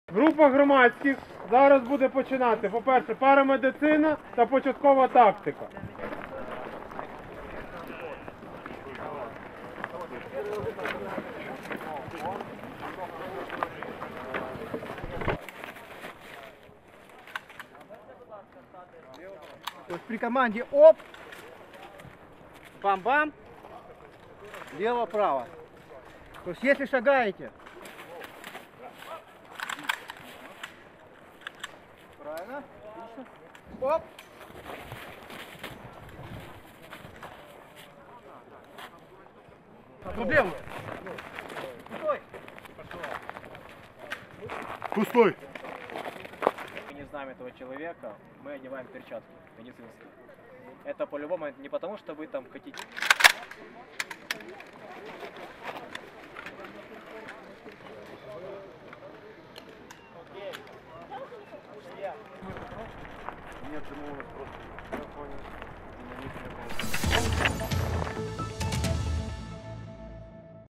Група громадських зараз буде починати. По-перше, парамедицина та початкова тактика. То есть при команде оп, бам-бам, лево-право. То есть если шагаете, правильно, отлично, оп. Проблема. Пустой. Пустой. Мы не знаем этого человека, мы одеваем перчатки медицинские. Это по-любому не потому, что вы там хотите... Нет, ему просто...